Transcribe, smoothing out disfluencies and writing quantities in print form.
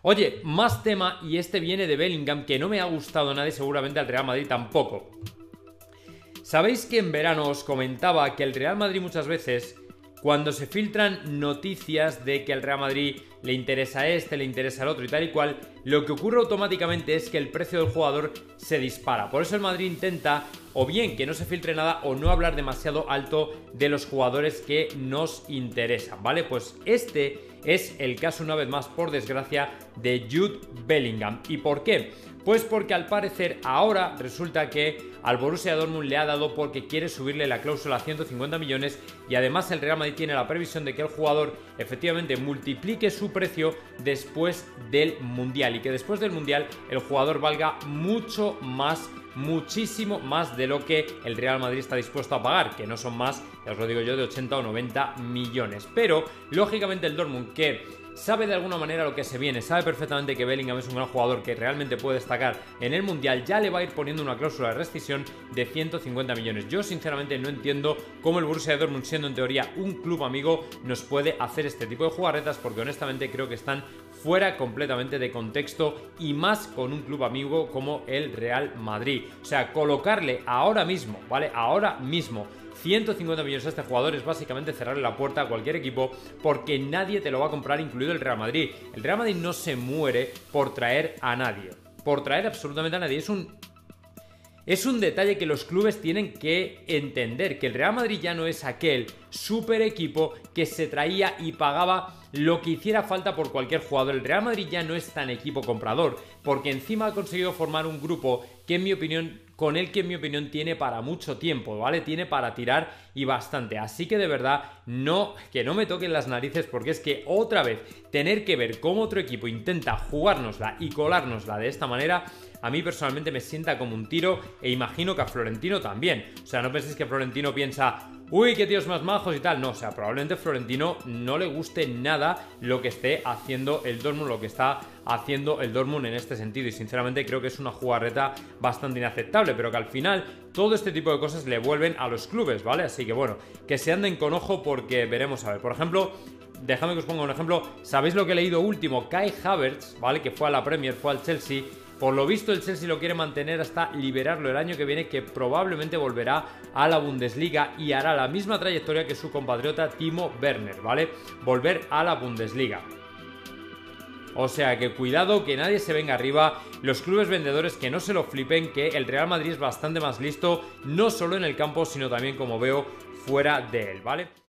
Oye, más tema, y este viene de Bellingham, que no me ha gustado nada y seguramente al Real Madrid tampoco. Sabéis que en verano os comentaba que el Real Madrid muchas veces, cuando se filtran noticias de que al Real Madrid le interesa este, le interesa el otro y tal y cual, lo que ocurre automáticamente es que el precio del jugador se dispara. Por eso el Madrid intenta o bien que no se filtre nada o no hablar demasiado alto de los jugadores que nos interesan, ¿vale? Pues este es el caso, una vez más, por desgracia, de Jude Bellingham. ¿Y por qué? Pues porque al parecer ahora resulta que al Borussia Dortmund le ha dado porque quiere subirle la cláusula a 150 millones y además el Real Madrid tiene la previsión de que el jugador efectivamente multiplique su precio después del Mundial y que después del Mundial el jugador valga mucho más, muchísimo más de lo que el Real Madrid está dispuesto a pagar, que no son más, ya os lo digo yo, de 80 o 90 millones. Pero lógicamente el Dortmund, que sabe de alguna manera lo que se viene, sabe perfectamente que Bellingham es un gran jugador que realmente puede destacar en el Mundial, ya le va a ir poniendo una cláusula de rescisión de 150 millones. Yo sinceramente no entiendo cómo el Borussia Dortmund, siendo en teoría un club amigo, nos puede hacer este tipo de jugarretas, porque honestamente creo que están fuera completamente de contexto y más con un club amigo como el Real Madrid. O sea, colocarle ahora mismo, ¿vale? Ahora mismo 150 millones a este jugador es básicamente cerrarle la puerta a cualquier equipo, porque nadie te lo va a comprar, incluido el Real Madrid. El Real Madrid no se muere por traer a nadie, por traer absolutamente a nadie. Es un detalle que los clubes tienen que entender, que el Real Madrid ya no es aquel super equipo que se traía y pagaba lo que hiciera falta por cualquier jugador. El Real Madrid ya no es tan equipo comprador, porque encima ha conseguido formar un grupo que en mi opinión tiene para mucho tiempo, ¿vale? Tiene para tirar y bastante. Así que de verdad, que no me toquen las narices, porque es que otra vez tener que ver cómo otro equipo intenta jugárnosla y colárnosla de esta manera, a mí personalmente me sienta como un tiro, e imagino que a Florentino también. O sea, no penséis que Florentino piensa, uy, qué tíos más majos y tal. No, o sea, probablemente a Florentino no le guste nada lo que esté haciendo el Dortmund, lo que está haciendo el Dortmund en este sentido, y sinceramente creo que es una jugarreta bastante inaceptable, pero que al final todo este tipo de cosas le vuelven a los clubes, ¿vale? Así que bueno, que se anden con ojo, porque veremos a ver. Por ejemplo, déjame que os ponga un ejemplo. ¿Sabéis lo que he leído último? Kai Havertz, ¿vale? Que fue a la Premier, fue al Chelsea. Por lo visto el Chelsea lo quiere mantener hasta liberarlo el año que viene, que probablemente volverá a la Bundesliga y hará la misma trayectoria que su compatriota Timo Werner, ¿vale? Volver a la Bundesliga. O sea que cuidado, que nadie se venga arriba, los clubes vendedores que no se lo flipen, que el Real Madrid es bastante más listo, no solo en el campo, sino también, como veo, fuera de él, ¿vale?